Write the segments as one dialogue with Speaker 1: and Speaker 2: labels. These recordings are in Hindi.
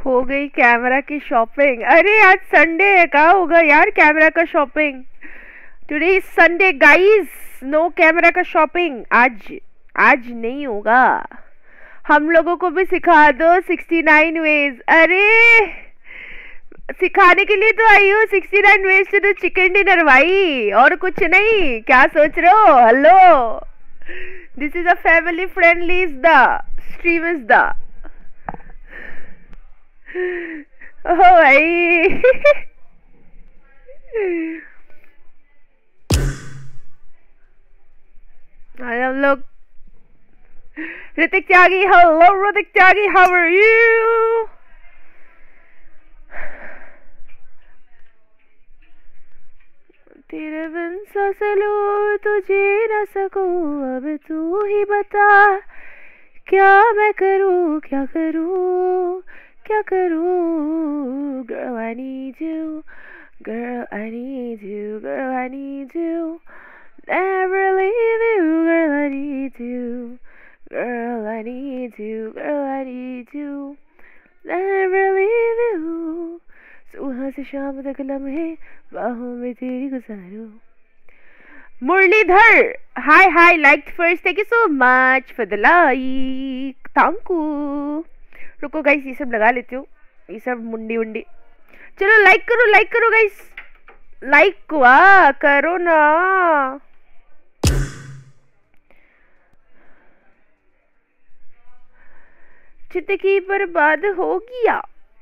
Speaker 1: हो गई कैमरा की शॉपिंग। अरे आज संडे है, कहाँ होगा यार कैमरा का shopping. Today is Sunday guys, no camera का शॉपिंग। आज नहीं होगा। हम लोगों को भी सिखा दो 69 वेज। अरे सिखाने के लिए तो आई हूँ 69 veg to do chicken dinner भाई, और कुछ नहीं। क्या सोच रहे हो? Hello, this is a family friendly is the stream is the. ओ भाई हम लोग Hrithik Tyagi, hello Hrithik Tyagi, how are you? तेरे बिन सांस लूं तुझे न सकूं, अब तू ही बता क्या मैं करूं, क्या करूं, क्या करूं। Girl I need you, girl I need you, girl I need you, never leave you, girl I need you, girl I need you, girl I need you, never leave you। सुबह से शाम तक लम्हे बाहों में तेरी गुजारूं। Muralidhar hi hi, like first, thank you so much for the like, thank you. रुको गाइस, ये सब लगा लेती हूँ, ये सब मुंडी वुंडी। चलो लाइक करो गाइस, लाइक करो ना। जिंदगी बर्बाद हो गया।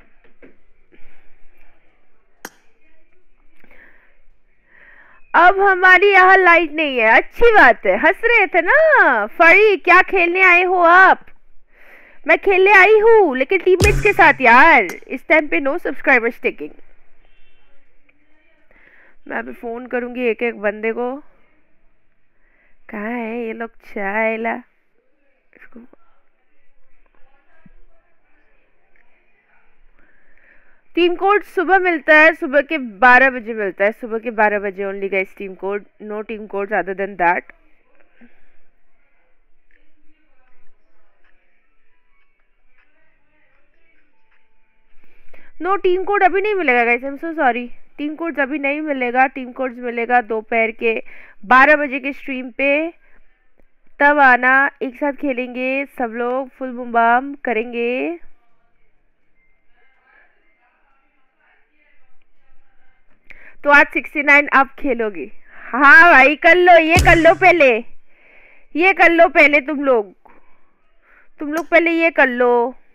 Speaker 1: अब हमारी यहाँ लाइट नहीं है, अच्छी बात है। हंस रहे थे ना फरी, क्या खेलने आए हो आप? मैं खेलने आई हूँ लेकिन टीममेट्स के साथ यार। इस टाइम पे नो सब्सक्राइबर्स टेकिंग। मैं अभी फोन करूंगी एक एक बंदे को। कहाँ है ये लोग? चाय ला इसको। टीम कोड सुबह मिलता है, सुबह के 12 बजे मिलता है, सुबह के 12 बजे only guys team code. No team code other than that. No team code अभी नहीं मिलेगा guys, I am so sorry. Team codes अभी नहीं मिलेगा। टीम कोड्स मिलेगा दोपहर के 12 बजे के स्ट्रीम पे, तब आना। एक साथ खेलेंगे सब लोग, फुल बुम करेंगे। तो आज 69 आप खेलोगे? हाँ भाई कर लो, ये कर लो पहले, ये कर लो पहले। तुम लोग पहले ये कर लो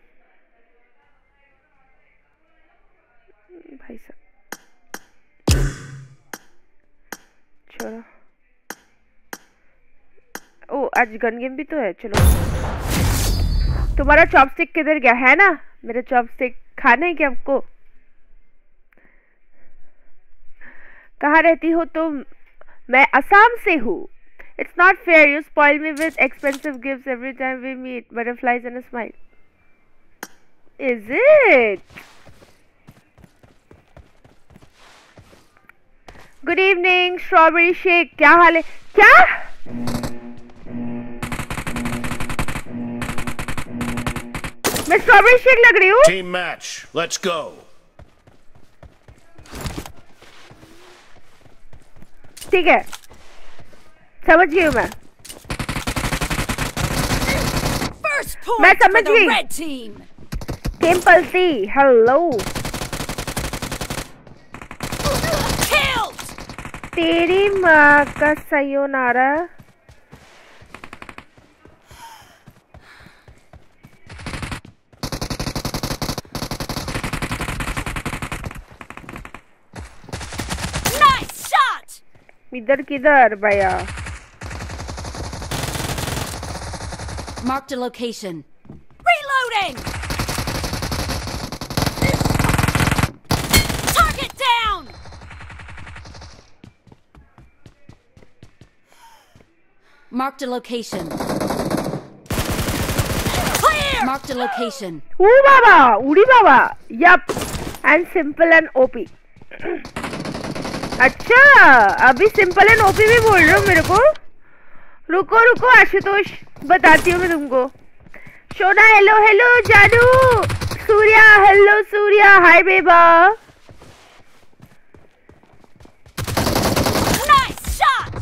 Speaker 1: भाई साहब। चलो, ओ आज गन गेम भी तो है। चलो, तुम्हारा चॉपस्टिक किधर गया है ना? मेरा चॉपस्टिक खाना है क्या आपको? कहाँ रहती हो तुम? मैं असम से हूँ। It's not fair, you spoil me with expensive gifts every time we meet, butterflies and a smile. Is it? Good evening strawberry shake, क्या हाल है? क्या मैं स्ट्रॉबेरी शेक लग रही हूँ?
Speaker 2: Team match, let's go.
Speaker 1: ठीक है, समझ गई हूँ मैं समझ गई। Temple C, hello. तेरी माँ का सयोनारा। इधर किधर भैया?
Speaker 3: Marked a location. Reloading. Target down. Marked a location. Clear. Marked a location.
Speaker 1: Ooh baba, udi baba. Yup. And simple and OP. अच्छा, अभी सिंपल एंड ओपी भी बोल रहे हो मेरे को? रुको आशुतोष, बताती हूँ मैं तुमको। शोना हेलो हेलो, जानू सूर्या हेलो हाय बेबा।
Speaker 3: Nice shot.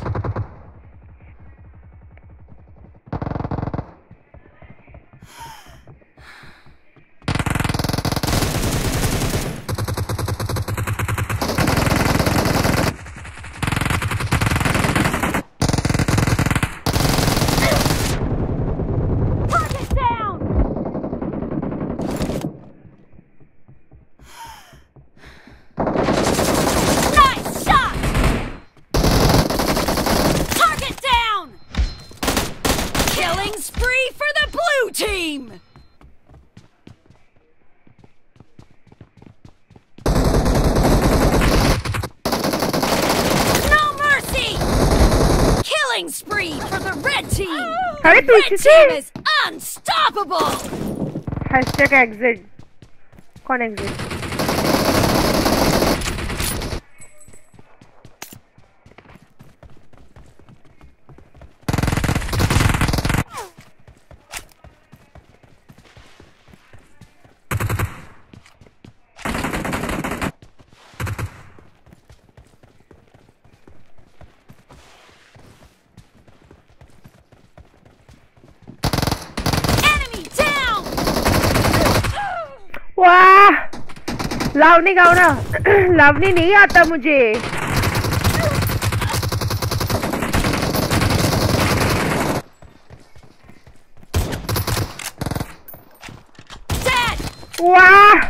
Speaker 3: Target down. Nice shot. Target down. Killing spree for the blue team. No mercy. Killing spree for the red team.
Speaker 1: अरे
Speaker 3: The
Speaker 1: तू
Speaker 3: red
Speaker 1: किसे?
Speaker 3: team is unstoppable.
Speaker 1: Hashtag exit. कौन एग्जिट?
Speaker 3: Enemy down.
Speaker 1: वाह, लावनी गाओ ना। लावनी नहीं आता मुझे।
Speaker 3: Dead.
Speaker 1: वाह,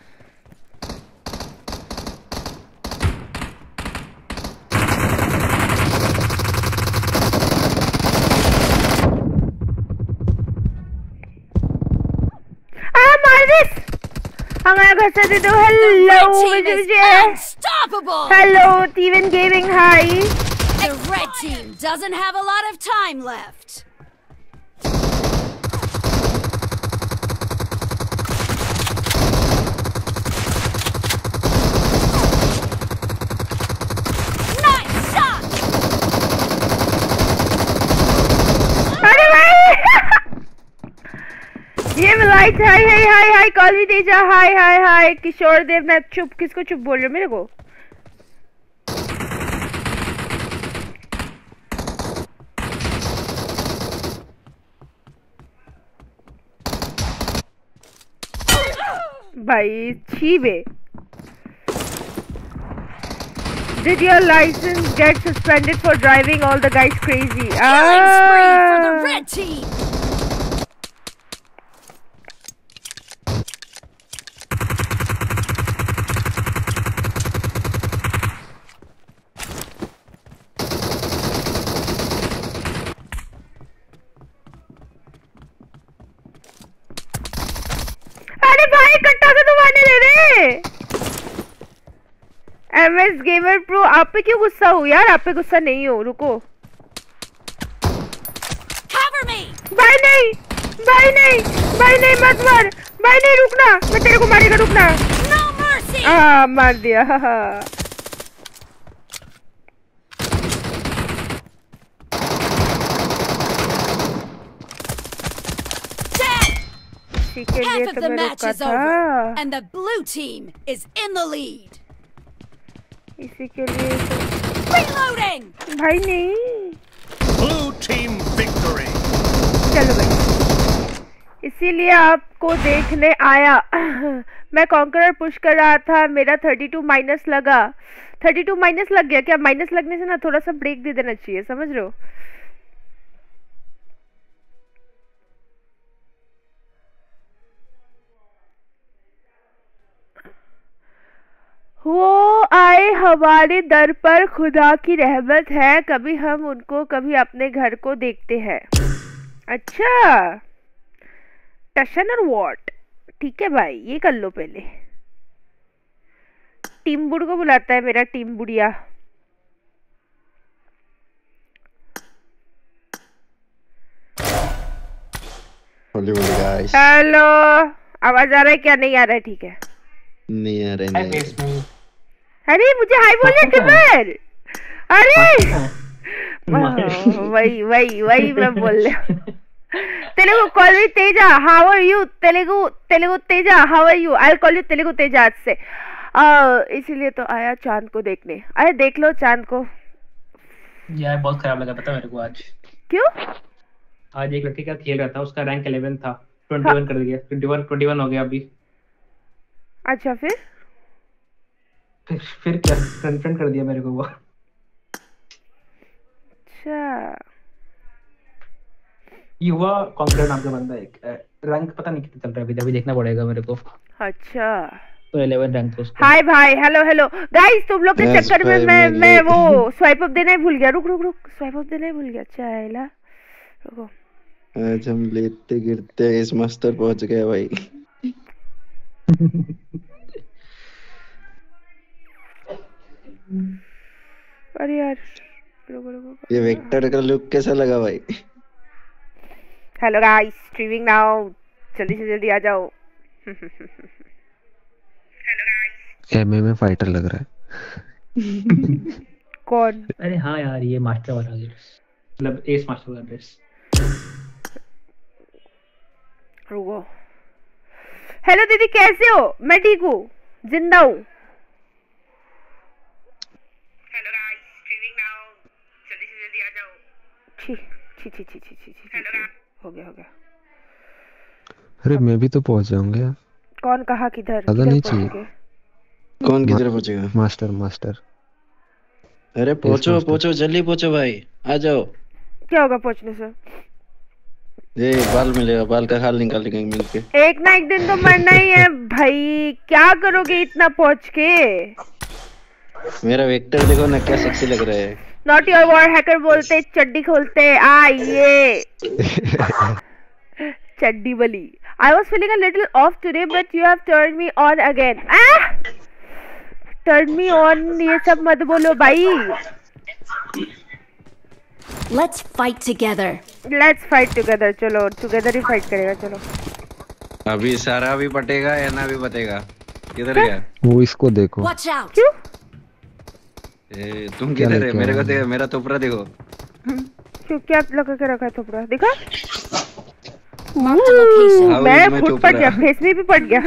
Speaker 1: मार दिस। हमारा घर से दे दो।
Speaker 3: The
Speaker 1: hello
Speaker 3: red team is
Speaker 1: विजय।
Speaker 3: unstoppable.
Speaker 1: Hello T one gaming, hi.
Speaker 3: The red team doesn't have a lot of time left. Nice shot.
Speaker 1: अरे भाई ये light. Hi hi hi hi call Teja. Hi hi hi Kishore Devnath. चुप, किसको चुप बोल रहे हो? मेरे को। भाई छी बे। Did your license get suspended for driving all the guys crazy?
Speaker 3: Killing spree for the red team.
Speaker 1: अरे भाई कट्टा तो तुम आने दे रहे। MS गेमर प्रो, आप पे क्यों गुस्सा हो यार? आप पे गुस्सा नहीं हो, रुको।
Speaker 3: Cover me.
Speaker 1: भाई नहीं, भाई नहीं, भाई नहीं, मत मार। भाई नहीं, रुकना, मैं तेरे को मारेगा, रुकना।
Speaker 3: No mercy.
Speaker 1: मार दिया।
Speaker 3: Dead.
Speaker 1: इसी के लिए
Speaker 3: Half of
Speaker 1: तो
Speaker 3: the
Speaker 1: मैं
Speaker 3: match
Speaker 1: रुका
Speaker 3: is over,
Speaker 1: था।
Speaker 3: and the blue team is in the lead.
Speaker 1: इसी के लिए तो...
Speaker 3: Reloading.
Speaker 1: भाई नहीं।
Speaker 2: Blue team victory.
Speaker 1: चलो भाई, इसीलिए आपको देखने आया। मैं कॉन्करर पुश कर रहा था, मेरा 32 माइनस लगा। 32 माइनस लग गया क्या? माइनस लगने से ना थोड़ा सा ब्रेक दे देना चाहिए, समझ रहे हो? वो आए हमारे दर पर, खुदा की रहमत है, कभी हम उनको कभी अपने घर को देखते हैं। अच्छा टशन और वॉट, ठीक है भाई, ये कर लो पहले। टीम बुड़ को बुलाता है मेरा टीम बुढ़िया। हेलो, आवाज आ रहा है क्या? नहीं आ रहा है, ठीक है।
Speaker 4: नहीं आ रहा है।
Speaker 1: अरे मुझे हाई बोलने टिपर। अरे वही वही वही मैं बोल रहा हूँ। Telugu, call me Teja. How are you? Telugu Teja. How are you? I'll call you Telugu Teja आज से. इसीलिए तो आया चांद को देखने. अरे देख लो चांद को.
Speaker 5: यार बहुत खराब लगा पता मेरे को आज.
Speaker 1: क्यों?
Speaker 5: आज एक लड़के का खेल रहा था, उसका रैंक 11 था, 21 कर दिया, 21 हो गया अभी.
Speaker 1: अच्छा फिर
Speaker 5: क्या फ्रेंड कर दिया मेरे को वो.
Speaker 1: अच्छा
Speaker 5: युवा कॉन्करेंट नाम का बंदा एक रैंक पता नहीं कितना चल रहा है अभी देखना पड़ेगा मेरे को.
Speaker 1: अच्छा
Speaker 5: तो 11 रैंक तो उसका.
Speaker 1: हाय भाई हेलो गाइस तुम लोग के चक्कर में मैं वो स्वाइप अप देना ही भूल गया. रुक स्वाइप अप देना ही भूल गया. चला रुको.
Speaker 4: आज हम लेते गिरते इस मास्टर पहुंच गए भाई.
Speaker 1: अरे यार रुको.
Speaker 4: ये वेक्टर का लुक कैसा लगा भाई?
Speaker 1: Hello guys streaming now. जल्दी से जल्दी आ जाओ. Hello guys.
Speaker 6: एमएमए फाइटर लग रहा है.
Speaker 1: कौन?
Speaker 5: अरे हाँ यार ये मास्टर वाला मतलब एस मास्टर वाला ड्रेस.
Speaker 1: रुको. हेलो दीदी कैसे हो? मैं ठीक हूँ जिंदा हूँ. Hello guys streaming now. जल्दी से जल्दी आ जाओ. छी हो गया.
Speaker 6: अरे मैं भी तो पहुंच जाऊंगा.
Speaker 1: कौन कहा किधर?
Speaker 6: ज्यादा नहीं चाहिए.
Speaker 4: कौन किधर पहुंचेगा?
Speaker 6: मास्टर.
Speaker 4: अरे पहुंचो जल्दी पहुंचो भाई. आ जाओ.
Speaker 1: क्या होगा पहुंचने से?
Speaker 4: ये बाल मिलेगा. बाल का खाल निकाल लेंगे मिलके. एक
Speaker 1: ना एक दिन तो मरना ही है भाई. क्या करोगे इतना पहुंच के?
Speaker 4: मेरा वेक्टर देखो ना क्या सेक्सी लग रहा है.
Speaker 1: नॉट योर वॉर हैकर बोलते चड्डी खोलते. ये चड्डी बली. I was feeling a little off today, but you have turned me on again. Turn me on ये सब मत बोलो भाई.
Speaker 3: Let's fight together.
Speaker 1: चलो together ही fight करेगा. चलो
Speaker 4: अभी सारा भी पटेगा या ना भी पटेगा. किधर गया
Speaker 6: वो? इसको देखो.
Speaker 3: Watch out.
Speaker 1: क्यों?
Speaker 4: तुम किधर है? मेरे को देखो. मेरा टोपरा देखो.
Speaker 1: क्यों क्या लगा के रखा है टोपरा? देखा
Speaker 3: मैं
Speaker 1: खुद पट गया. फेस में भी पट गया.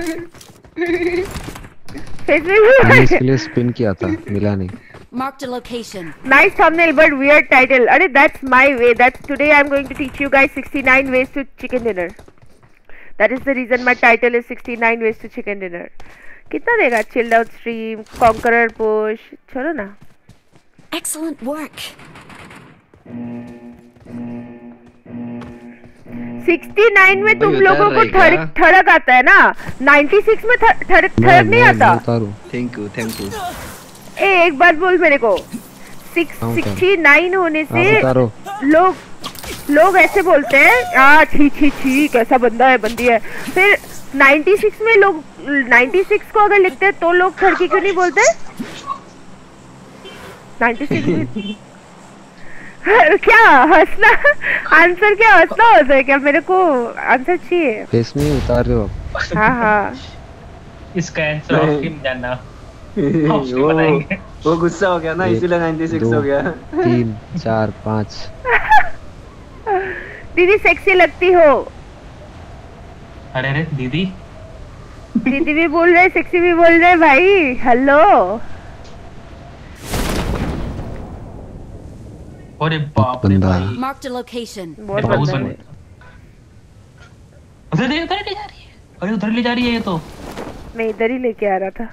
Speaker 6: इसके लिए स्पिन किया था मिला नहीं.
Speaker 3: Marked a location.
Speaker 1: Nice thumbnail but weird title. अरे that's my way. That's today I'm going to teach you guys 69 ways to chicken dinner. That is the reason my title is 69 ways to chicken dinner. कितना देगा? Chilled out stream, conqueror push. छोड़ो ना.
Speaker 3: Excellent work.
Speaker 1: 69 में तुम लोगों को ठड़क आता है ना. 96 में ठड़क नहीं आता.
Speaker 4: Thank you.
Speaker 1: एक बात बोल मेरे को. 69 होने से लोग ऐसे बोलते हैं छी कैसा बंदा है बंदी है. फिर 96 में लोग 96 को अगर लिखते हैं तो लोग ठड़की क्यों नहीं बोलते? 96 में क्या हंसना? आंसर क्या हंसना होता है क्या? मेरे को आंसर चाहिए.
Speaker 6: फेस में उतार रहे हो.
Speaker 1: हाँ
Speaker 5: इसका आंसर ऑफ टीम जानना.
Speaker 4: वो गुस्सा हो गया ना इसीलिए 96 हो गया.
Speaker 6: 3 4 5.
Speaker 1: दीदी सेक्सी लगती हो.
Speaker 5: अरे दीदी
Speaker 1: भी बोल रहे सेक्सी भी बोल रहे भाई. हेलो.
Speaker 5: अरे बाप रे भाई.
Speaker 3: Marked a location.
Speaker 1: बहुत बंदा है.
Speaker 5: उधर ले जा रही है. अरे उधर ले जा रही है ये तो.
Speaker 1: मैं इधर ही लेके आ रहा था.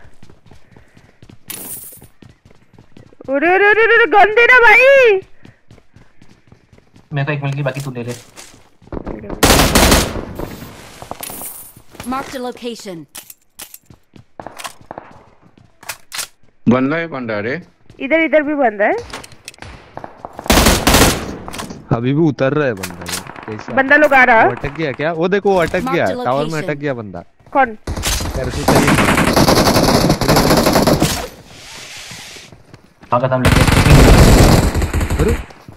Speaker 1: अरे गन देना भाई.
Speaker 5: मैं तो एक मिल की बाकी तू ले ले.
Speaker 3: Marked a location.
Speaker 4: बंदा है बंदा. रे
Speaker 1: इधर भी बंदा है.
Speaker 6: अभी भी उतर रहा है बंदा. कैसा
Speaker 1: बंदा लोग आ रहा.
Speaker 6: अटक गया क्या? वो देखो वो अटक गया. टावर में अटक गया बंदा.
Speaker 1: कौन?
Speaker 5: हम लेके.
Speaker 6: अरे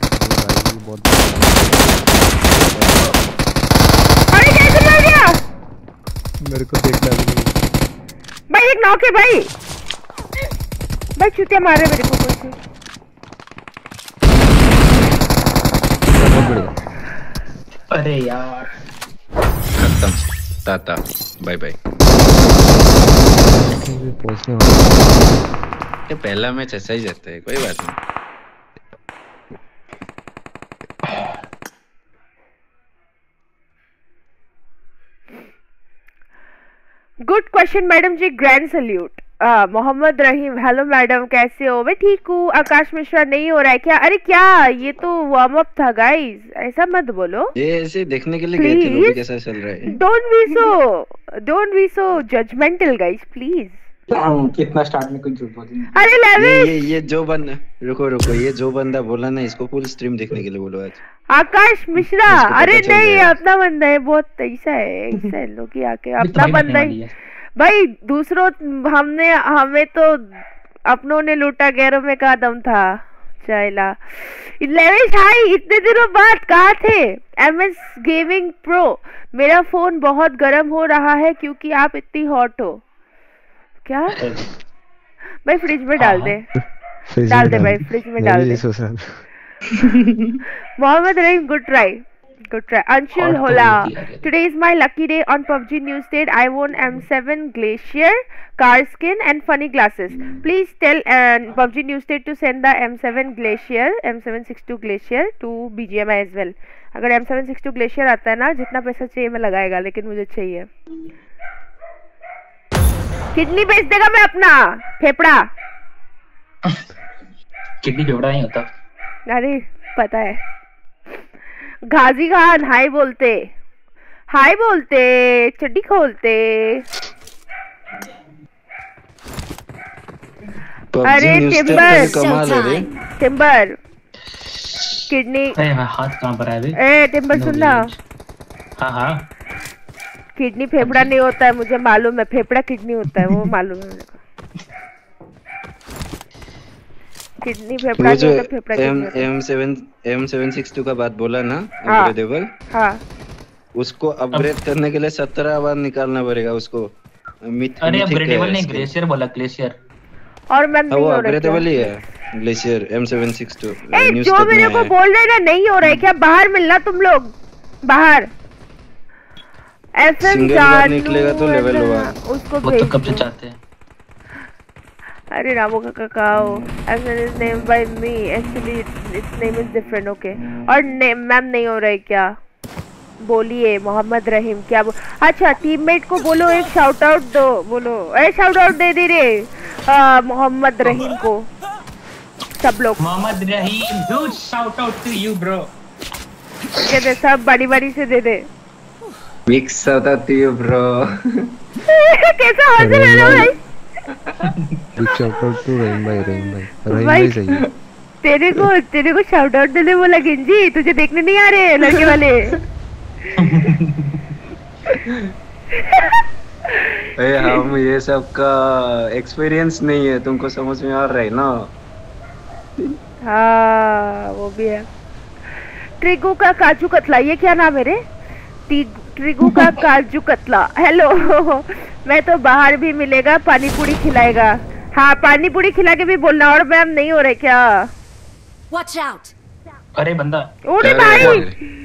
Speaker 1: कैसे मर गया?
Speaker 6: मेरे को देखना भी नहीं.
Speaker 1: भाई एक नॉक है भाई. चुतिया मारे मेरे को कुछ.
Speaker 5: अरे यार
Speaker 4: खत्म टाटा बाय बाय।
Speaker 6: पहुंचने वाला।
Speaker 4: ये पहला मैच ऐसा ही जाता है, कोई बात नहीं।
Speaker 1: गुड क्वेश्चन मैडम जी, grand salute. Mohammed Rahim, hello madam कैसे हो? मैं ठीक हूँ। आकाश मिश्रा नहीं हो रहा है क्या? अरे क्या, ये तो वार्म अप था गाइस, ऐसा मत बोलो।
Speaker 4: ये ऐसे देखने के लिए गए थे, लोग कैसा चल रहा है।
Speaker 1: Don't be so judgemental guys please.
Speaker 5: कितना स्टार्ट में कुछ झूठ बोली।
Speaker 1: अरे लेविश,
Speaker 4: ये जो बंदा, रुको ये जो बंदा बोला ना, इसको फुल स्ट्रीम देखने के लिए बोलो आज।
Speaker 1: आकाश मिश्रा,
Speaker 4: इसको पता
Speaker 1: अरे
Speaker 4: चल
Speaker 1: नहीं,
Speaker 4: जाएगा।
Speaker 1: अपना बंदा है, बहुत ऐसा है लोग की आके अपना बंदा है भाई। दूसरों हमें तो अपनों ने लूटा, गैरों में का दम था। चाइला लेविश हाय, इतने दिनों बाद कहाँ थे? MS गेमिंग प्रो, मेरा फोन बहुत गर्म हो रहा है क्योंकि आप इतनी हॉट हो। क्या भाई, फ्रिज में डाल दे, डाल दे भाई, फ्रिज में डाल दे। Mohammed Rahim, good try. Anshul Hola, today is my lucky day on PUBG News State. I won M7 Glacier car skin and funny glasses. Please tell PUBG News State to send the M7 Glacier, M762 Glacier to BGMI as well. अगर M762 Glacier आता है ना, जितना पैसा चाहिए मैं लगाएगा, लेकिन मुझे चाहिए। किडनी बेच देगा मैं अपना, फेफड़ा।
Speaker 5: किडनी फेफड़ा नहीं होता।
Speaker 1: अरे पता है। गाजी खान, हाय बोलते, चड्डी खोलते। अरे टिम्बर किडनी,
Speaker 5: हाथ कहाँ पर है?
Speaker 1: ए टिम्बर सुनना,
Speaker 5: हाँ
Speaker 1: किडनी फेफड़ा नहीं होता है, मुझे मालूम है। फेफड़ा किडनी होता है, वो मालूम है मेरे को। किडनी फेफड़ा नहीं होता, फेफड़ा किडनी।
Speaker 4: M762 का बात बोला ना,
Speaker 1: हाँ,
Speaker 4: अपग्रेडेबल।
Speaker 1: हाँ,
Speaker 4: उसको अपग्रेड करने के लिए 17 बार निकालना पड़ेगा उसको।
Speaker 5: अरे अपग्रेडेबल नहीं, ग्लेशियर बोला, ग्लेशियर।
Speaker 1: और मैं नहीं
Speaker 4: वो
Speaker 1: हो रहा
Speaker 4: अपग्रेडेबल ही है ग्लेशियर M762।
Speaker 1: जो मेरे को बोल रहे ना नहीं हो रहा है क्या? बाहर मिलना तुम लोग, बाहर।
Speaker 4: सिंगल बार निकलेगा तो लेवल 1
Speaker 1: उसको
Speaker 5: वो तो कब से चाहते हैं।
Speaker 1: अरे रामो का काकाओ, is named by me, actually its name is different, okay। और मैम नहीं हो रहा है क्या? बोलिए मोहम्मद रहीम, क्या अच्छा टीममेट को बोलो एक शाउट आउट दो, बोलो ए शाउट आउट दे दे रे मोहम्मद रहीम को, सब लोग।
Speaker 5: मोहम्मद रहीम, huge shout out to you bro।
Speaker 1: दे सब बड़ी से दे दे।
Speaker 4: Big shout out to you bro.
Speaker 1: कैसा हंस रहे हो भाई?
Speaker 6: Big shout out to Rahim भाई सही।
Speaker 1: तेरे को शाउट आउट देने बोला गिंजी, तुझे देखने नहीं आ रहे लड़के वाले?
Speaker 4: हम ये सब का एक्सपीरियंस नहीं है, तुमको समझ में आ रहा है ना?
Speaker 1: हाँ वो भी है। ट्रिगू का काजू कतला, ये क्या नाम है रे? ट्रिगू का काजू कतला, हेलो। मैं तो बाहर भी मिलेगा, पानी पूरी खिलाएगा। हाँ पानी पूरी खिला के भी बोलना। और मैम नहीं हो रहे क्या?
Speaker 3: Watch out!
Speaker 5: अरे बंदा,
Speaker 1: अरे भाई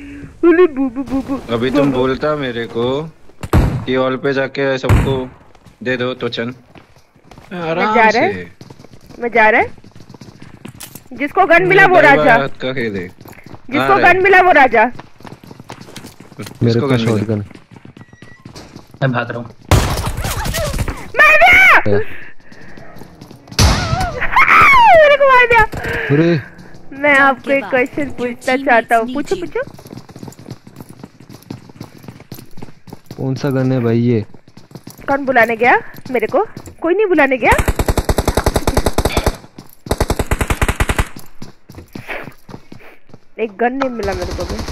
Speaker 4: अभी तुम बोलता मेरे को कि ऑल पे जाके सबको दे दो तो चल। आराम से
Speaker 1: मैं जा रहा है। जिसको गन मिला वो राजा, जिसको गन मिला वो राजा।
Speaker 6: मेरे को शॉटगन,
Speaker 5: मैं भाग रहा हूँ।
Speaker 1: मेरे को मार दिया।
Speaker 6: अरे
Speaker 1: मैं आपको एक क्वेश्चन पूछना चाहता हूँ, पूछो पूछो।
Speaker 6: कौन सा गन है भाई ये?
Speaker 1: कौन बुलाने गया मेरे को? कोई नहीं बुलाने गया। एक गन नहीं मिला मेरे को भी।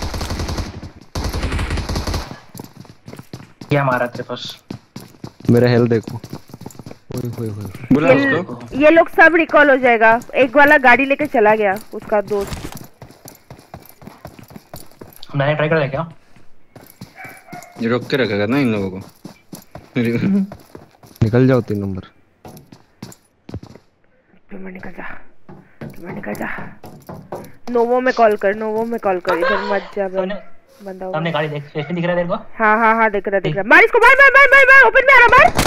Speaker 5: क्या मारा तेरे पास?
Speaker 6: मेरा हेल्थ देखो।
Speaker 4: बुला उसको।
Speaker 1: ये लोग सब रिकॉल हो जाएगा। एक वाला गाड़ी लेके चला गया, उसका दोस्त।
Speaker 5: मैंने ट्राई कर क्या?
Speaker 4: ये रोक के रखेगा ना इन लोगों को।
Speaker 6: निकल जाओ 3 नंबर।
Speaker 1: तुम्हें निकल जा। नोवो में कॉल कर, नोवो में कॉल कर, इधर मत जा। बंदा होगा।
Speaker 5: सामने गाड़ी देख, स्टेशन दिख रहा है तेरे को?
Speaker 1: हाँ दिख रहा। मार इसको, मार ओपन में आ रहा, मार।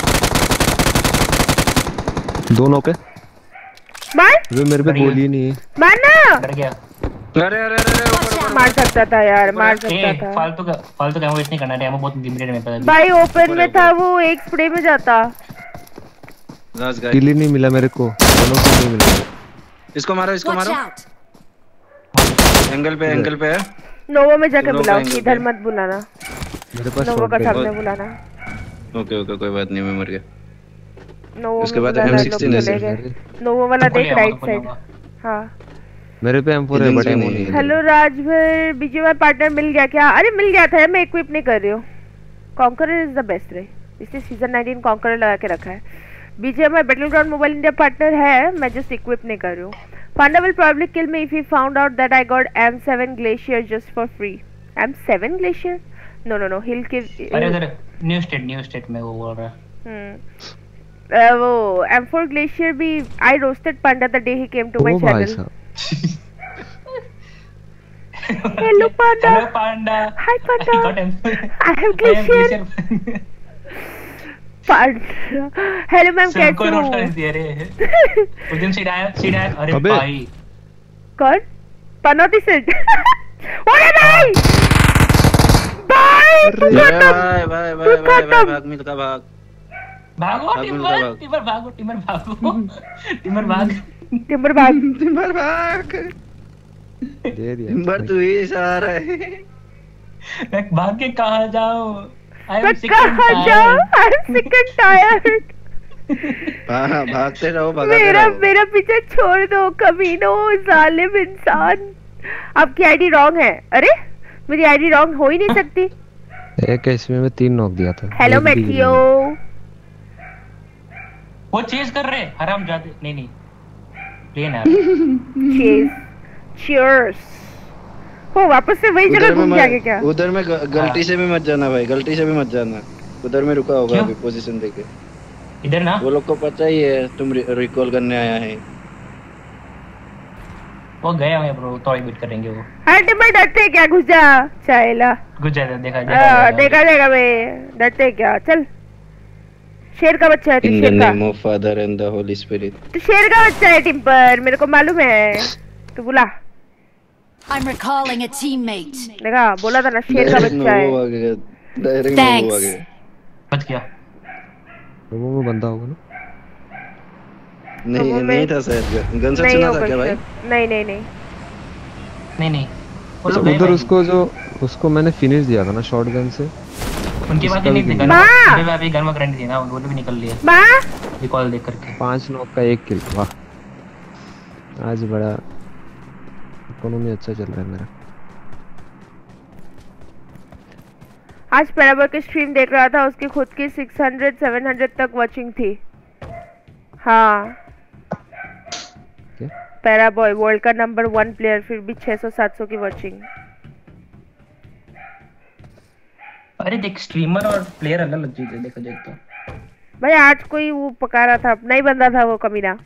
Speaker 6: दोनों पे
Speaker 1: मार।
Speaker 6: वे मेरे पे गोली नहीं है।
Speaker 1: मारना।
Speaker 5: डर गया।
Speaker 4: अरे
Speaker 1: मार सकता था यार, मार सकता था।
Speaker 5: फालतू का वेस्ट नहीं करना है, बहुत लिमिटेड में पता है।
Speaker 1: भाई ओपन में था वो, एक स्प्रे में जाता।
Speaker 6: किल ही नहीं मिला मेरे को, दोनों को नहीं मिला।
Speaker 4: इसको मारो
Speaker 3: Watch out!
Speaker 4: एंगल पे है।
Speaker 1: नोवो में जाके बुलाओ, इधर मत बुलाना।
Speaker 6: मेरे पास
Speaker 1: नोवो का सामने बुलाना।
Speaker 4: ओके कोई बात नहीं, मैं मर गया।
Speaker 1: नोवो
Speaker 4: उसके बाद M16
Speaker 1: है। नोवो वाला देख राइट साइड। हाँ
Speaker 6: मेरे पे M4 है बट एमो नहीं है।
Speaker 1: हेलो राजभर, बीजीएमआई पार्टनर मिल गया क्या? अरे मिल गया था, मैं इक्विप नहीं कर रही हूँ। कॉन्करर इज द बेस्ट रे, इसलिए सीजन 19 कॉन्करर लगा के रखा है। BGMI battleground mobile India partner है, मैं जस्ट इक्विप नहीं कर रही हूँ। Panda will probably kill me if he found out that I got M7 Glacier just for free. M7 Glacier? No, he'll kill.
Speaker 5: अरे उधर न्यू स्टेट में वो बोल रहा
Speaker 1: है। वो M4 Glacier भी I roasted Panda the day he came to my channel. Hello Panda.
Speaker 5: Hello Panda.
Speaker 1: Hi Panda. I have Glacier. Hello ma'am, कैसे हो?
Speaker 5: उस दिन सीधा अरे भाई
Speaker 1: कौन? पनौती सेट। ओए भाई
Speaker 4: भाग मिल का भाग।
Speaker 5: भागो टिमर भाग।
Speaker 6: दे दिया
Speaker 4: टिम्बर तू ही सहारा है।
Speaker 5: मैं भाग के कहां जाऊं?
Speaker 1: I'm sick and tired.
Speaker 4: हाँ भागते रहो,
Speaker 1: मेरा पीछे छोड़ दो कमीनो, जालिम इंसान। आपकी आईडी रॉन्ग है। अरे मेरी आईडी रॉन्ग हो ही नहीं सकती।
Speaker 6: एक इसमें मैं 3 नॉक दिया था।
Speaker 1: हेलो मैथियो।
Speaker 5: वो चेज कर रहे हरामजादे। नहीं प्लेन है।
Speaker 1: चीयर्स। हो वापस से वही जगह घूम जाके क्या?
Speaker 4: उधर में गलती से भी मत जाना भाई, गलती से भी मत जाना। उधर में रुका होगा अभी पोजीशन देके।
Speaker 5: इधर ना
Speaker 4: वो लोग को पता ही है तुम रिकॉल करने आया है।
Speaker 5: वो गए होंगे ब्रो, तो वेट करेंगे वो।
Speaker 1: अल्टीमेट डरते क्या? घुस जा चाहेला।
Speaker 5: घुस जा, देखा
Speaker 1: मैं डरते क्या? चल शेर का बच्चा है तू, शेर का।
Speaker 4: Name of Father and the Holy Spirit.
Speaker 1: तू शेर का बच्चा है टिम्पर, मेरे को मालूम है। तू बुला।
Speaker 3: I'm recalling a teammate.
Speaker 1: देखा, बोला था ना शेर का बच्चा है।
Speaker 3: Thanks.
Speaker 5: बच गया।
Speaker 6: वो में बंदा होगा ना?
Speaker 4: नहीं था शायद। गन से चला था क्या भाई?
Speaker 5: नहीं
Speaker 6: उधर उसको मैंने फिनिश दिया था ना शॉटगन से।
Speaker 5: उनके पास नहीं थी गन, उनके पास भी गन में करंट थी ना, वो भी निकल लिया रिकॉल देख करके।
Speaker 6: 5 नॉक का 1 किल। वाह, आज बड़ा इकोनॉमी अच्छा चल रहा है मेरा।
Speaker 1: आज पैराबॉय की स्ट्रीम देख रहा था, उसकी खुद की 600-700 तक वॉचिंग थी। हाँ पैराबॉय वर्ल्ड का नंबर 1 प्लेयर, फिर भी 600-700 की वॉचिंग।
Speaker 5: अरे देख, स्ट्रीमर और प्लेयर अलग अलग चीज है, देखो देख तो
Speaker 1: भाई। आज कोई वो पका रहा था, अपना ही बंदा था वो कमीना।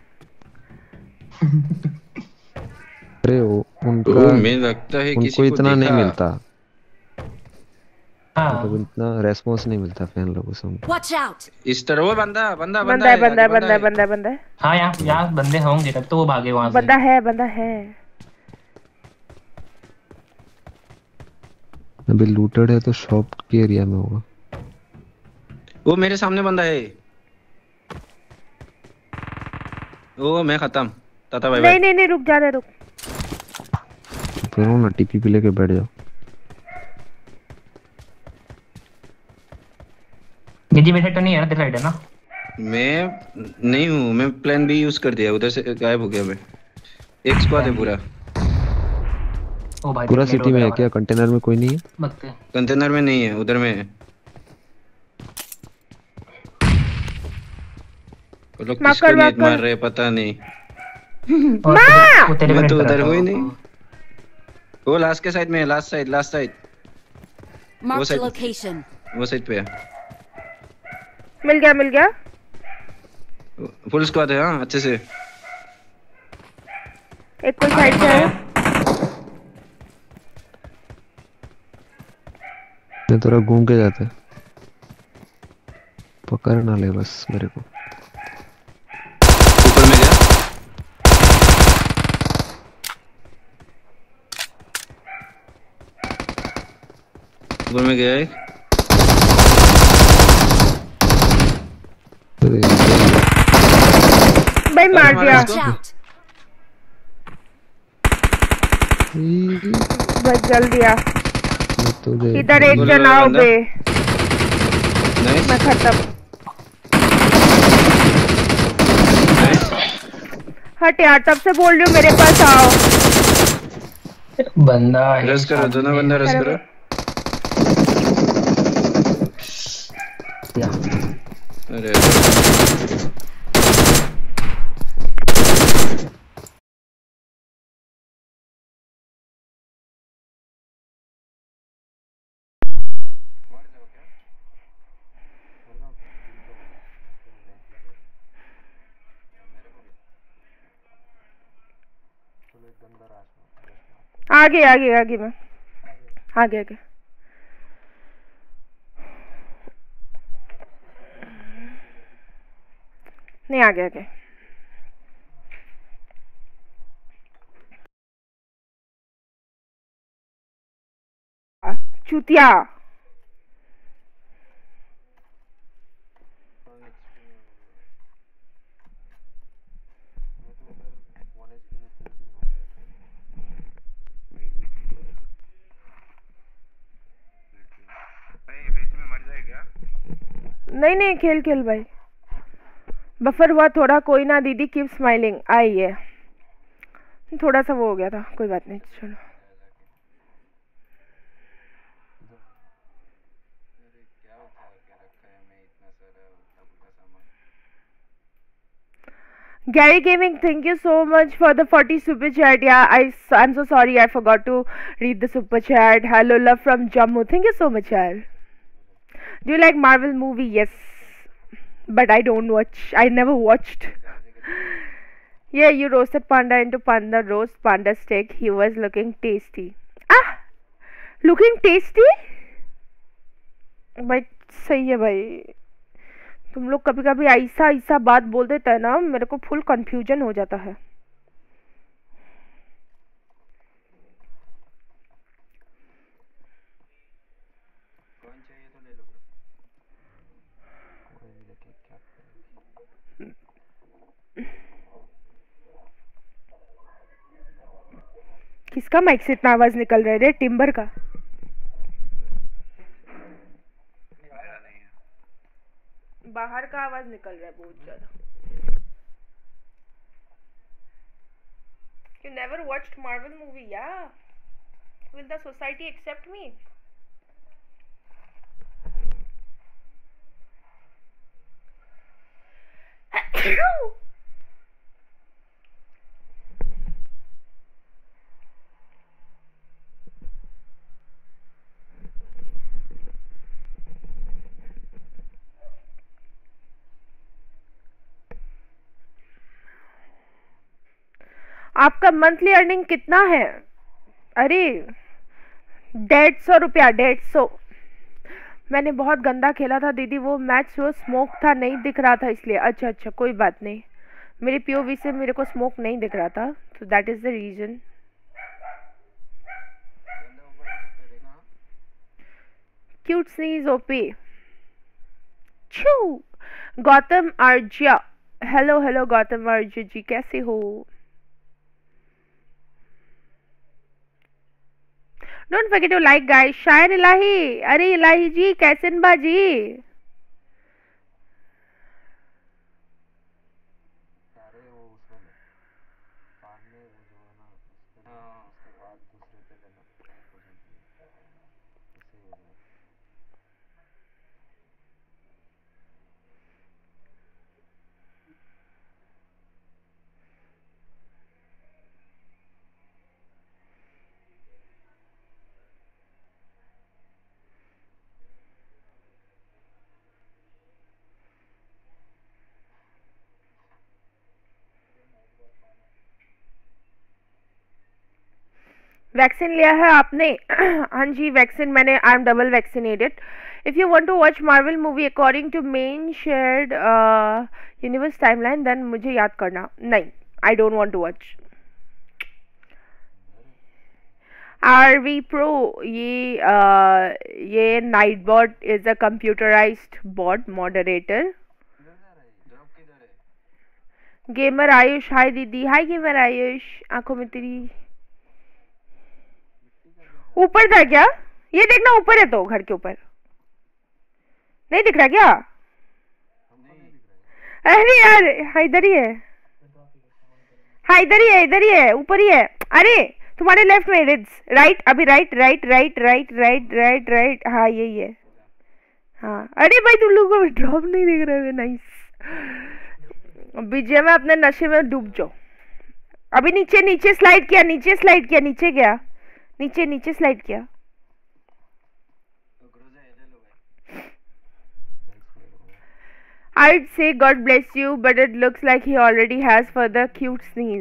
Speaker 6: अरे उनका
Speaker 4: मुझे लगता है किसी
Speaker 6: को इतना नहीं मिलता।
Speaker 5: हाँ
Speaker 6: मतलब इतना रेस्पॉन्स नहीं मिलता फैन लोगों से।
Speaker 3: Watch out!
Speaker 4: इस तरह वो बंदा
Speaker 1: है।
Speaker 5: हाँ यहाँ बंदे होंगे, तब तो वो भागे वहाँ से।
Speaker 1: बंदा है।
Speaker 6: अभी लूटेड है तो शॉप के एरिया में होगा।
Speaker 4: वो मेरे सामने बंदा है। वो मैं खत्म। ताता भाई
Speaker 1: नहीं रुक जा रहे, रुक।
Speaker 6: फिर ना टीपी पे लेके बैठ जाओ।
Speaker 5: निजी में तो नहीं है ना, तेरा है ना?
Speaker 4: मैं नहीं हूँ, मैं प्लान बी यूज कर दिया, उधर से गायब हो गया मैं। एक स्क्वाड है पूरा।
Speaker 5: ओ भाई
Speaker 6: पूरा सिटी में है क्या? कंटेनर में कोई नहीं है?
Speaker 4: कंटेनर में नहीं है, उधर में है। वो लोग किसको नेट मार रहे पता नहीं। मैं तो उधर हुई नहीं। वो लास्ट के साइड में है, last side.
Speaker 3: Mark the location.
Speaker 4: वो साइड पे है।
Speaker 1: मिल गया।
Speaker 4: फुल स्क्वाड है। हाँ अच्छे से।
Speaker 1: एक कोई साइड से है।
Speaker 6: मैं थोड़ा घूम के जाता है, पकड़ ना ले बस मेरे को।
Speaker 4: ऊपर में गया। ऊपर में गया एक।
Speaker 6: अरे
Speaker 1: भाई मार
Speaker 4: मारा
Speaker 1: दिया।
Speaker 4: इसको।
Speaker 3: Watch out!
Speaker 1: बस जल दिया।
Speaker 6: मैं तो दे
Speaker 1: इधर एक
Speaker 4: बोलो,
Speaker 1: जना हो
Speaker 4: बंदा।
Speaker 1: बे।
Speaker 4: नाइस
Speaker 1: मैं खत्म।
Speaker 4: नाइस।
Speaker 1: हट यार, तब से बोल रही हूँ मेरे पास आओ।
Speaker 5: बंदा है
Speaker 4: रस करो, दोनों
Speaker 5: सामने।
Speaker 4: बंदा रस
Speaker 1: अरे
Speaker 4: करो।
Speaker 5: या।
Speaker 4: अरे
Speaker 1: आगे आगे आगे में आगे आगे। नहीं आगे आगे। चूतिया। नहीं नहीं, खेल खेल भाई। बफर हुआ थोड़ा, कोई ना दीदी, कीप स्माइलिंग। आई है, थोड़ा सा वो हो गया था, कोई बात नहीं, चलो। Gary Gaming, thank you so much for the 40 super chat. Yeah, I'm so sorry, I forgot to read the super chat. Hello, love from Jammu. Thank you so much, yaar. Do you like Marvel movie? Yes, but I don't watch. I never watched. Yeah, you roasted panda into panda roast panda steak. He was looking tasty. Ah, looking tasty? भाई सही है भाई। तुम लोग कभी कभी ऐसा ऐसा बात बोल देता है ना, मेरे को फुल कंफ्यूजन हो जाता है। किसका माइक से इतना आवाज निकल रहा है रे? टिम्बर का। बाहर का आवाज निकल रहा है बहुत ज्यादा। You never watched Marvel movie, yeah? Will the society accept me? आपका मंथली अर्निंग कितना है? अरे 150 रुपया, 150। मैंने बहुत गंदा खेला था दीदी वो मैच, वो स्मोक था, नहीं दिख रहा था इसलिए। अच्छा अच्छा, कोई बात नहीं। मेरी पीओवी से मेरे को स्मोक नहीं दिख रहा था, तो that is the reason. Cute sneeze OP. छू। गौतम आर्या, हेलो हेलो गौतम आर्या जी, कैसे हो? Don't forget to like guys. Shayar Ilahi, अरे इलाही जी कैसे हैं बाजी? वैक्सीन लिया है आपने? हाँ जी वैक्सीन मैंने, I am double vaccinated. If you want to watch Marvel movie according to main shared universe timeline then मुझे याद करना. नहीं, I don't want to watch. RV Pro, ये Nightbot is a computerized bot moderator. Gamer Ayush, hi दीदी. Hi gamer Ayush. आंखों में तेरी ऊपर था क्या? ये देखना ऊपर है तो, घर के ऊपर नहीं दिख रहा क्या? अरे यार हाँ इधर ही है. हाँ इधर ही है, इधर ही है, ऊपर ही है. अरे तुम्हारे लेफ्ट में, राइट. अभी right right right right right right right. हाँ यही है. हाँ अरे भाई तुम लोगों को ड्रॉप नहीं दिख रहा है. नाइस. विजय में अपने नशे में डूब जाओ. अभी नीचे नीचे स्लाइड किया, नीचे स्लाइड किया, नीचे गया, नीचे नीचे स्लाइड किया. I'd say God bless you, but it looks like he already has for the cute sneeze.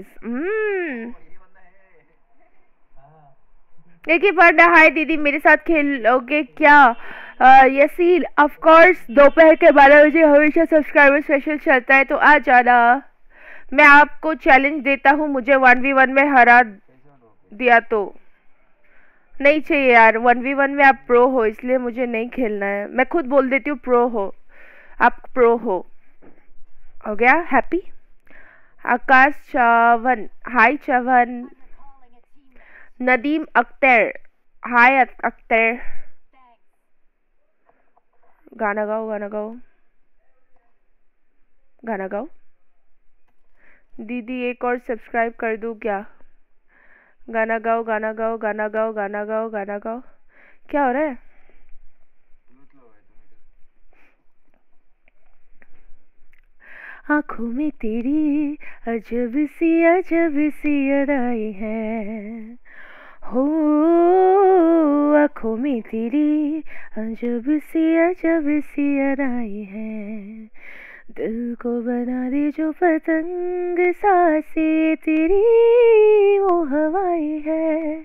Speaker 1: एक ही पढ़ना. हाय दीदी, मेरे साथ खेलोगे क्या? यसील, ऑफ कोर्स. दोपहर के 12 बजे हमेशा सब्सक्राइबर स्पेशल चलता है, तो आ जाना. मैं आपको चैलेंज देता हूँ, मुझे 1v1 में हरा दिया तो. नहीं चाहिए यार, 1v1 में आप प्रो हो, इसलिए मुझे नहीं खेलना है. मैं खुद बोल देती हूँ प्रो हो, आप प्रो हो गया. Happy. Akash Chavan, hi Chavan. Nadeem Akhtar, hi Akhtar. गाना गाओ, गाना गाओ, गाना गाओ. दीदी एक और सब्सक्राइब कर दूँ क्या? गाना गाओ, गाना गाओ, गाना गाओ, गाना गाओ, गाना गाओ. क्या हो रहा है? आँखों में तेरी अजब सी अदाएं हैं. हो आँखों में तेरी अजब सी अदाएं हैं. दिल को बना दे जो पतंग, सांसें तेरी वो हवाएं है.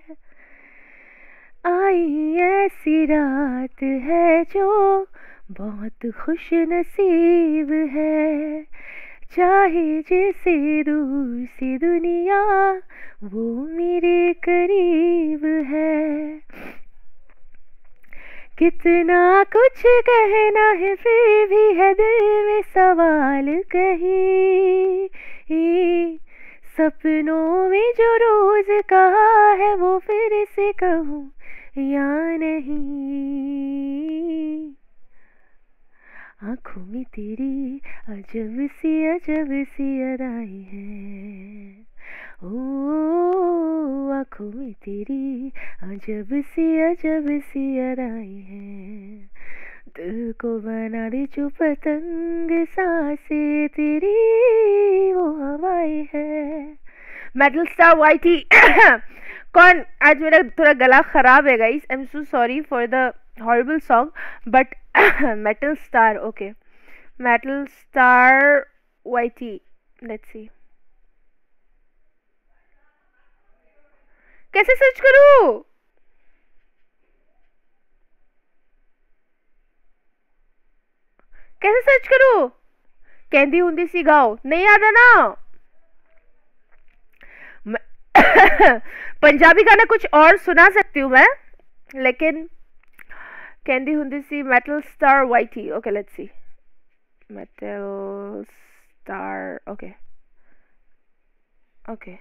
Speaker 1: आई ऐसी रात है जो बहुत खुश नसीब है. चाहे जैसे दूर सी दुनिया वो मेरे करीब है. कितना कुछ कहना है फिर भी है दिल में सवाल कहीं. सपनों में जो रोज कहा है वो फिर से कहूँ या नहीं. आँखों में तेरी अजब सी अदाएं हैं. ओ आँखों में तेरी अजब सी अदाएं हैं. दिल को बना दे जो पतंग, सांसें तेरी वो हवाएं है. Metal star YT. कौन? आज मेरा थोड़ा गला खराब है guys, I am so sorry for the horrible song, but metal star. Okay, metal star YT. Let's see कैसे सर्च करूं. कैसे सर्च करूं? कहती हुंदी सी गाओ, नहीं याद है ना. पंजाबी गाना कुछ और सुना सकती हूँ मैं, लेकिन कहती हुंदी सी metal star YT. Okay let's see metal star. Okay okay.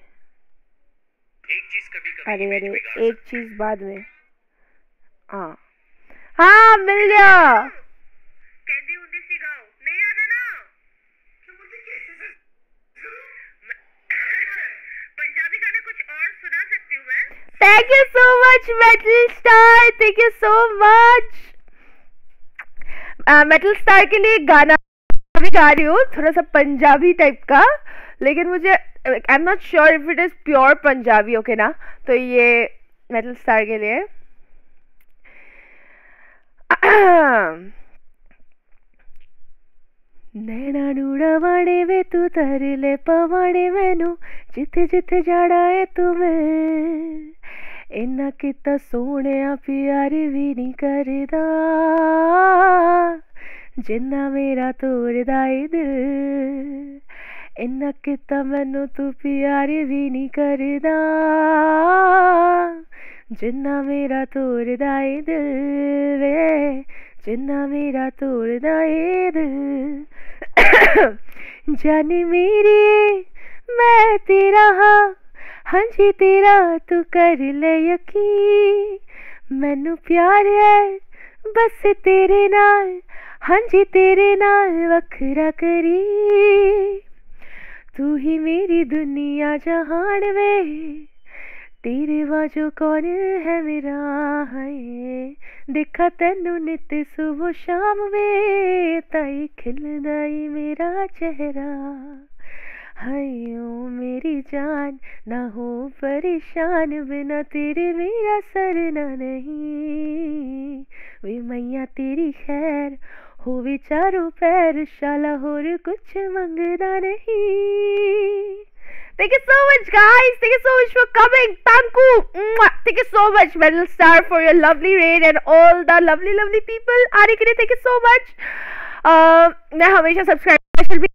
Speaker 1: अरे अरे एक चीज बाद में. हाँ हाँ मिल गया. कहती हुंदी सी गाओ, नहीं याद है ना. पंजाबी गाना कुछ और सुना सकती हूँ मैं. Thank you so much metal star, thank you so much. Metal star के लिए गाना भी गा रही हूँ, थोड़ा सा पंजाबी टाइप का, लेकिन मुझे I am not sure if it is pure Punjabi. Okay ना, तो ये मेटल स्टार के लिए. नैना नूड़ा वाड़े वे तू तरले पवाड़े मैनू, जिथे जिथे जाड़ा है तू मिल. इन्ना किता सोहणिया प्यार भी नहीं करदा जिन्ना मेरा तोड़दा ए दिल इन्ना किता मैनू तू प्यार भी नहीं करदा जिन्ना मेरा तोड़दा ए दिल वे जिन्ना मेरा तोड़दा ए दिल जाने मेरी मैं तेरा हाँ जी तेरा तू कर ले यकीन मैनू प्यार है बस तेरे नाल हाँ जी तेरे नाल वखरा करी तू ही मेरी दुनिया जहान वे तेरे बाजू कौन है मेरा है देखा तेनू नित सुबह शाम वे ताई खिलदा ही मेरा चेहरा हाय ओ मेरी जान ना हो परेशान बिना तेरे मेरा सरना नहीं वे मैया तेरी खैर हो वे चारों पैर शाला होर कुछ मंगदा नहीं. Thank you so much, guys. Thank you so much for coming. Thank you. Thank you so much, Metal Star, for your lovely raid and all the lovely, lovely people. आने के लिए thank you so much. मैं हमेशा सब्सक्राइब भी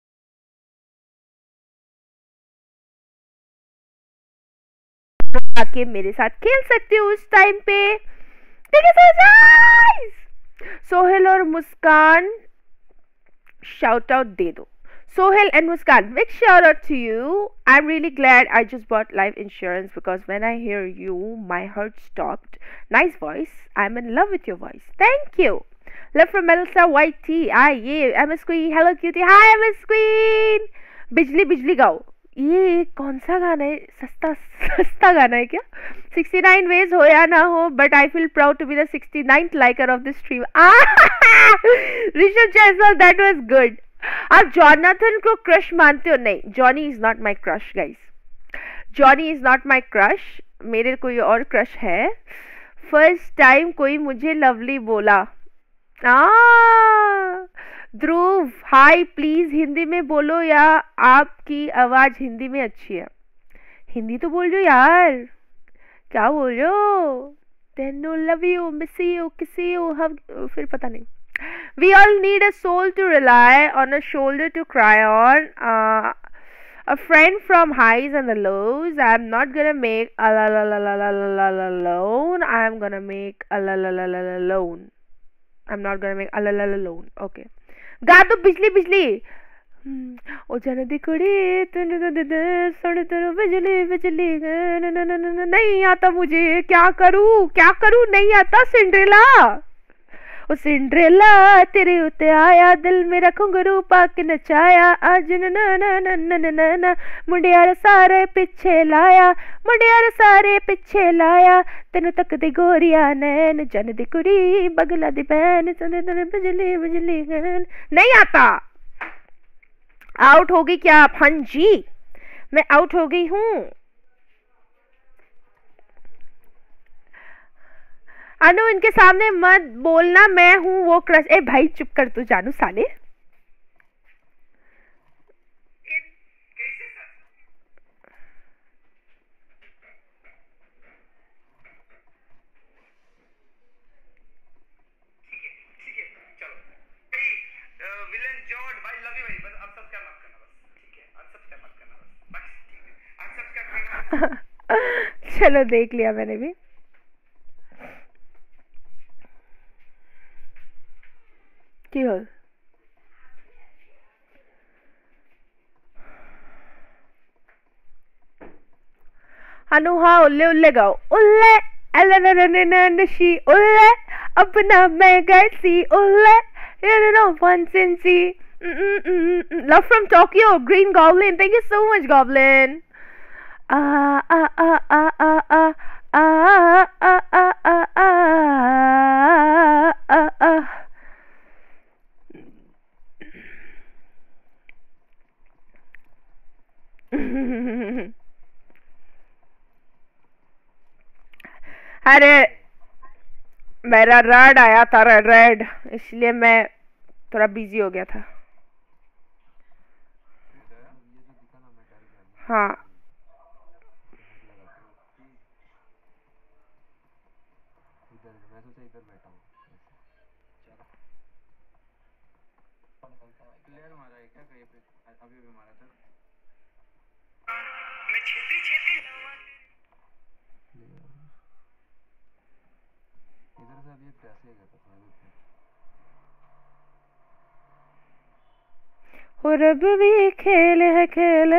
Speaker 1: आके मेरे साथ खेल सकते हो उस टाइम पे. Thank you so much, guys. Sohail और मुस्कान shout out दे दो. Sohail and Muskan, big shout out to you. I'm really glad I just bought life insurance because when I hear you, my heart stopped. Nice voice. I'm in love with your voice. Thank you. Love from Melissa White Tea. Yeah, MS Queen. Hello cutie. Hi MS Queen. बिजली बिजली गाओ. ये कौन सा गाना है? सस्ता गाना है क्या? 69 ways हो या ना हो, but I feel proud to be the 69th liker of this stream. Rishabh Jaiswal, that was good. आप जॉनाथन को क्रश मानते हो? नहीं, Johnny is not my crush guys. Johnny is not my crush. मेरे कोई और क्रश है. फर्स्ट टाइम कोई मुझे लवली बोला. ध्रुव हाय, प्लीज हिंदी में बोलो या आपकी आवाज हिंदी में अच्छी है. हिंदी तो बोल रहे हो यार, क्या बोल रहे हो? तेनू love you miss you kiss you फिर पता नहीं. We all need a soul to rely on, a shoulder to cry on, a friend from highs and the lows. I'm not gonna make a la la la la la la la alone. I'm gonna make a la la la la la alone. I'm not gonna make a la la la alone. Okay. गा दो बिजली बिजली. ओ जाने दी कुड़ी तूने तो दे दे सोने तेरे बिजली बिजली. नहीं आता मुझे, क्या करूँ नहीं आता. सिंड्रेला ओ सिंड्रेला तेरे उते आया दिल मेरा घुंघरू पाक नचाया आज न मुंडियार सारे पिछे लाया तेनू तक दी गोरिया नैन जन दी कुड़ी बगला दी बहन बिजली बिजली. नहीं आता. आउट हो गई क्या आप? हाँ जी मैं आउट हो गई हूँ. अनु इनके सामने मत बोलना मैं हूं वो क्रश. ए भाई चुप कर तू जानू साले. चलो देख लिया मैंने भी. কি হল? अनु हाँ उल्ले उल्ले गाओ. उल्ले नशी उल्ले अपना मैं गैसी उल्ले once and see. Love from Tokyo, Green Goblin. Thank you so much, Goblin. अरे मेरा रेड आया था रेड, इसलिए मैं थोड़ा बिजी हो गया था. हाँ
Speaker 4: अभी भी मारा था। इधर से अभी पैसे गया था
Speaker 1: और अब भी खेल है खेल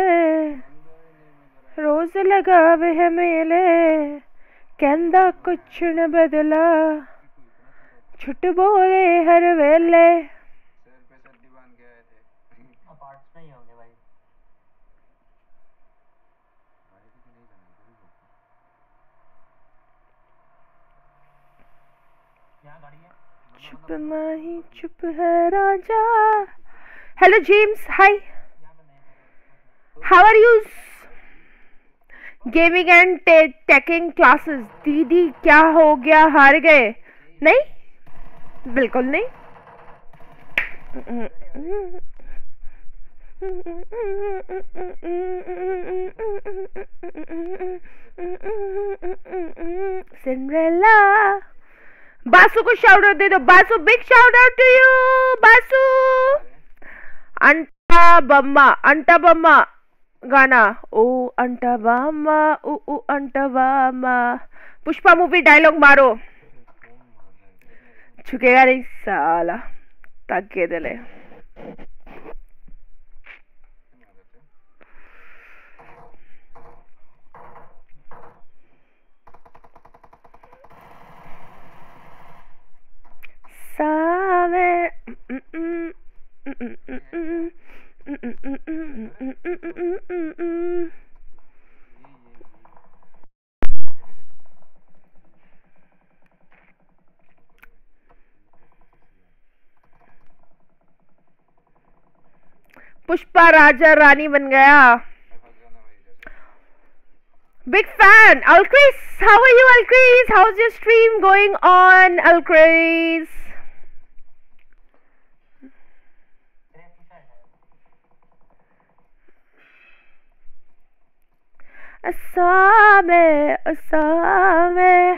Speaker 1: रोज लगावे है मेले कहंदा कुछ न बदला छुट बोले हर वेले
Speaker 4: सर पे सड्डी बांध के आए थे।
Speaker 5: अपार्ट्स में ही होंगे भाई। यहाँ गाड़ी है।
Speaker 1: चुप माही चुप है राजा। Hello James, hi, how are you? Gaming and taking classes. दीदी क्या हो गया, हार गए? नहीं, बिल्कुल नहीं। सिंड्रेला। बासु को शाउट आउट दे दो। Basu, big shout out to you Basu. अंटा बम्मा गाना। ओ अंटा बामा ओ अंटा बामा। पुष्पा मूवी डायलॉग मारो। झुकेगा नहीं साला, ताके दिले। सावे पुष्पा राजा रानी बन गया। Big fan, Alcris. How are you, Alcris? How's your stream going on, Alcris? Asame, Asame.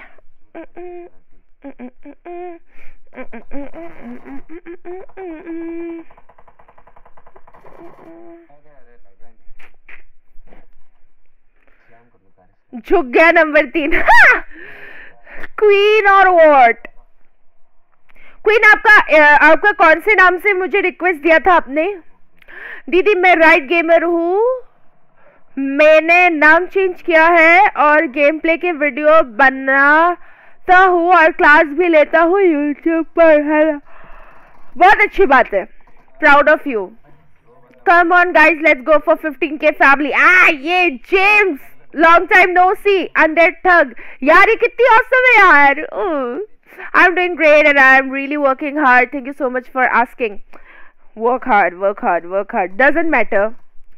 Speaker 1: झुक गया नंबर 3। क्वीन और वॉट? क्वीन आपका कौन से नाम से मुझे रिक्वेस्ट दिया था आपने? दीदी मैं राइट गेमर हूँ, मैंने नाम चेंज किया है और गेम प्ले के वीडियो बनाता हूँ और क्लास भी लेता हूँ यूट्यूब पर, है ना? बहुत अच्छी बात है, proud of you. Come on guys, let's go for 15K family. ये James, long time no see, under thug. यार ये कितनी awesome है यार। I'm doing great and I'm really working hard. Thank you so much for asking. Work hard, work hard, work hard. Doesn't matter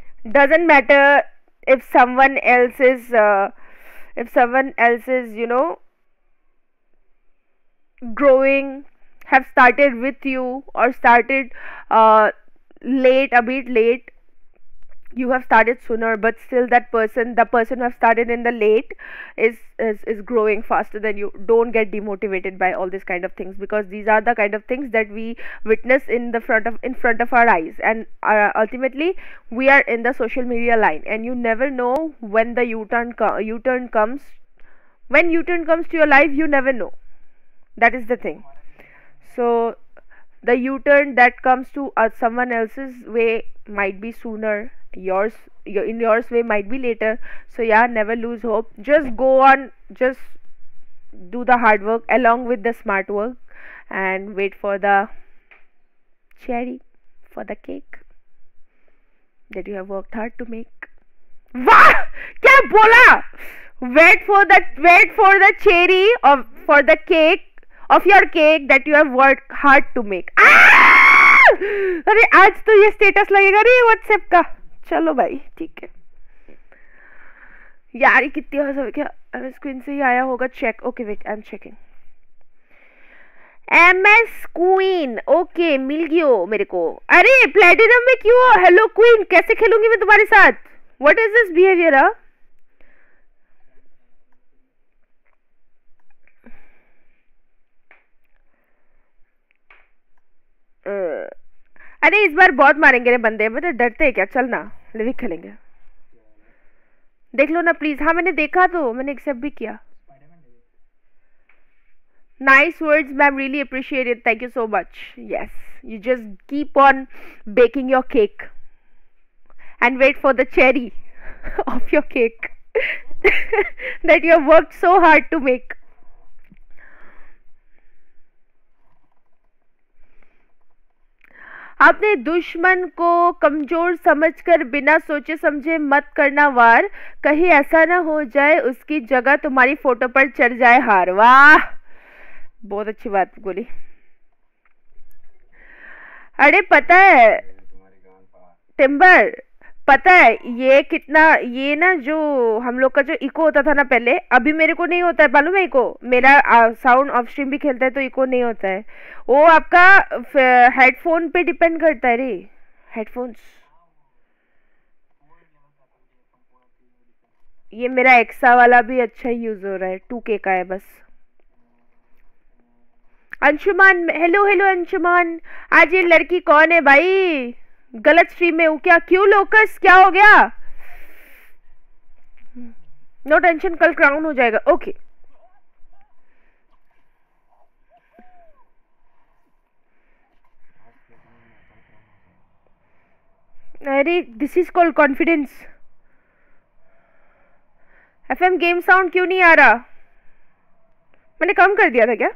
Speaker 1: if someone else is, you know, growing, have started with you or started late, a bit late. You have started sooner, but still the person who have started in the late is growing faster than you. Don't get demotivated by all these kind of things, because these are the kind of things that we witness in front of our eyes, and ultimately we are in the social media line, and you never know when the U-turn comes. When U-turn comes to your life, you never know. That is the thing. So the U-turn that comes to someone else's way might be sooner, yours way might be later. So yeah, never lose hope. Just go on, just do the hard work along with the smart work, and wait for the cherry, for the cake that you have worked hard to make. Wow! क्या बोला? Wait for the cherry of for the cake of your cake that you have worked hard to make. अरे आज तो ये स्टेटस लगेगा रे व्हाट्सएप का। चलो भाई ठीक है यार, ये कितनी हंसा। क्या MS क्वीन से ही आया होगा? Check. Okay wait, I am checking. MS queen, okay मिल गयो मेरे को। अरे प्लेटिनम में क्यों हो? हेलो क्वीन, कैसे खेलूंगी मैं तुम्हारे साथ? What is this behaviour? अरे इस बार बहुत मारेंगे रे बंदे, मतलब डरते हैं क्या? चल ना लिविक खेलेंगे, देख लो ना प्लीज। हाँ मैंने देखा तो मैंने एक्सेप्ट भी किया। Nice words ma'am, really appreciate it, thank you so much. Yes, you just keep on baking your cake and wait for the cherry of your cake that you have worked so hard to make. अपने दुश्मन को कमजोर समझकर बिना सोचे समझे मत करना वार, कहीं ऐसा ना हो जाए उसकी जगह तुम्हारी फोटो पर चढ़ जाए हार। वाह, बहुत अच्छी बात बोली। अरे पता है टिम्बर, पता है ये कितना, ये ना जो हम लोग का जो इको होता था ना पहले, अभी मेरे को नहीं होता है मालूम है इको। मेरा साउंड ऑफ स्ट्रीम भी खेलता है तो इको नहीं होता है। वो आपका हेडफोन पे डिपेंड करता है रे, हेडफोन्स। ये मेरा एक्सा वाला भी अच्छा यूज हो रहा है, 2K का है बस। Anshuman, hello hello Anshuman. आज ये लड़की कौन है भाई? गलत स्ट्रीम में हूँ क्या? क्यों लोकस, क्या हो गया? नो टेंशन, कल क्राउन हो जाएगा। ओके अरे this is called confidence. FM game sound क्यों नहीं आ रहा? मैंने कम कर दिया था क्या?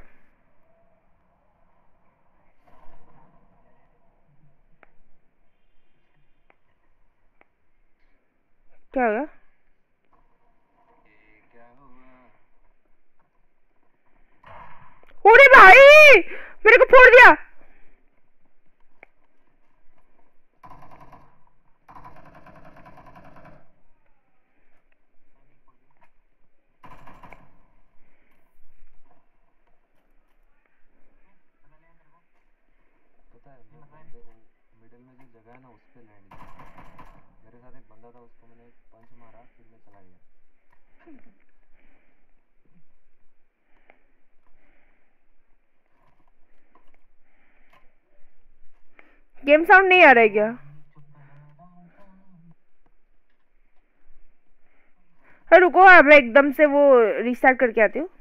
Speaker 1: क्या होगा? अरे भाई मेरे को फोड़ दिया।
Speaker 6: मिडिल में जो जगह है ना उस पे लैंड किया। मेरे साथ एक बंदा था, उसको मैंने एक पंच मारा, फिर मैं चला गया।
Speaker 1: गेम साउंड नहीं आ रहा है क्या? रुको अब एकदम से वो रिस्टार्ट करके आती हूँ।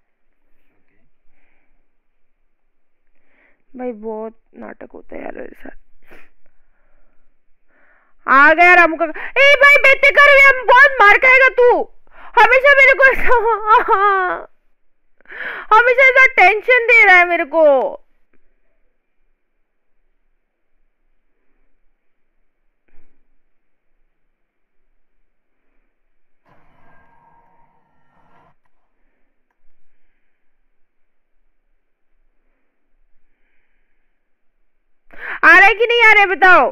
Speaker 1: भाई बहुत नाटक होता है यार मेरे साथ। आ गया रामू का। ए भाई बेटे कर, हम बहुत मार खाएगा तू। हमेशा मेरे को हमेशा ऐसा टेंशन दे रहा है मेरे को। आ रहा है कि नहीं आ रहा है बताओ?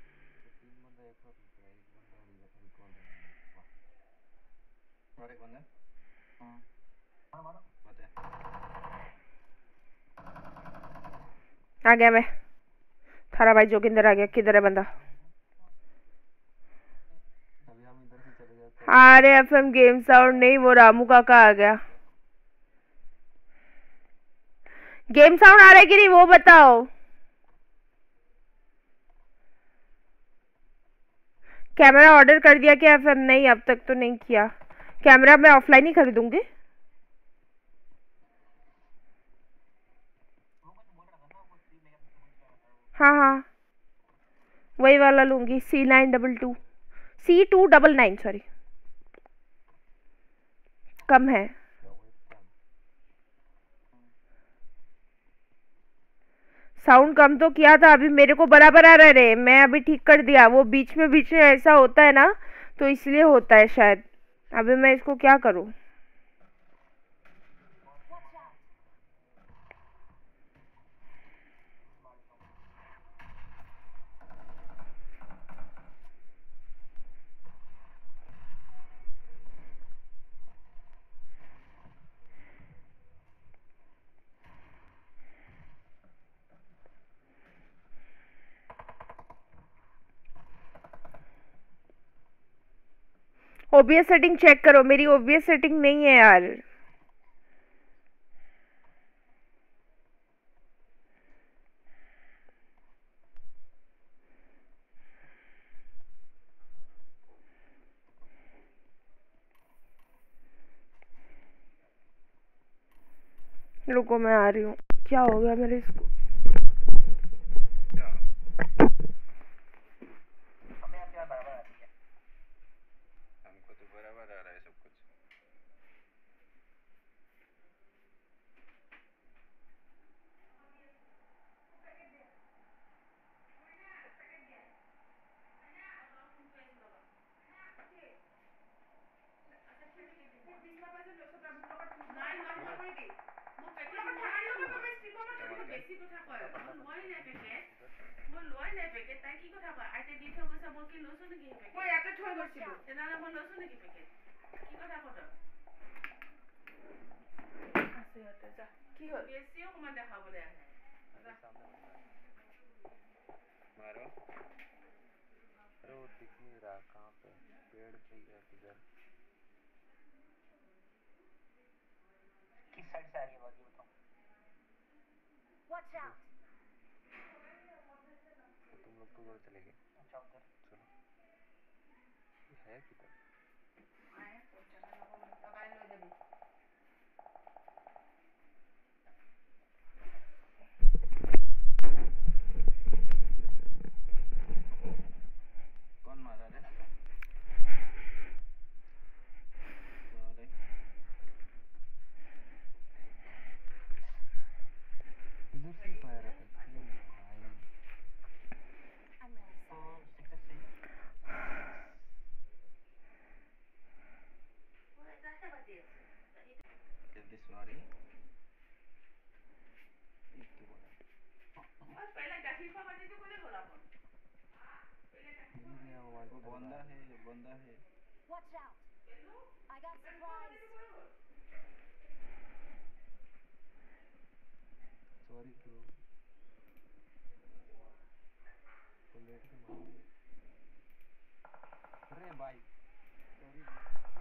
Speaker 1: आ गया मैं। थारा भाई जोगिंदर आ गया। किधर है बंदा? अरे एफएम गेम साउंड नहीं, वो रामू काका आ गया। गेम साउंड आ रहा है कि नहीं वो बताओ? कैमरा ऑर्डर कर दिया क्या एफएम? नहीं अब तक तो नहीं किया। कैमरा मैं ऑफलाइन ही खरीदूंगी। हाँ हाँ वही वाला लूंगी, C922 C299 सॉरी, कम है। साउंड कम तो किया था, अभी मेरे को बराबर आ रहा है रे। मैं अभी ठीक कर दिया। वो बीच में ऐसा होता है ना, तो इसलिए होता है शायद। अभी मैं इसको क्या करूं? OBS सेटिंग चेक करो। मेरी OBS सेटिंग नहीं है यार। रुको मैं आ रही हूँ। क्या हो गया मेरे इसको?
Speaker 4: हमको तो बराबर आ रहा है सब कुछ। मारो।
Speaker 6: अरे वो दिख नहीं रहा कहाँ पे, पेड़ पे ही है किधर।
Speaker 7: किस साइड से आ रही है आवाज, ये बताओ।
Speaker 3: Watch out!
Speaker 6: तो तुम लोग तो उधर चले गए।
Speaker 7: अच्छा उधर
Speaker 6: चलो ये है किधर?
Speaker 4: कौन मारा रे?
Speaker 6: इधर से फायर आता है भाई।
Speaker 3: I'm really
Speaker 7: तो
Speaker 3: sorry.
Speaker 7: 6x चाहिए।
Speaker 4: जल्दी सॉरी।
Speaker 6: नहीं गया वो वाइट
Speaker 4: वो
Speaker 6: कर
Speaker 4: बंदा
Speaker 6: रहा है।
Speaker 4: है, बंदा है।
Speaker 3: Watch out! I got supplies.
Speaker 6: Sorry bro, वो लेट से मार दिया। अरे भाई सॉरी ब्रो।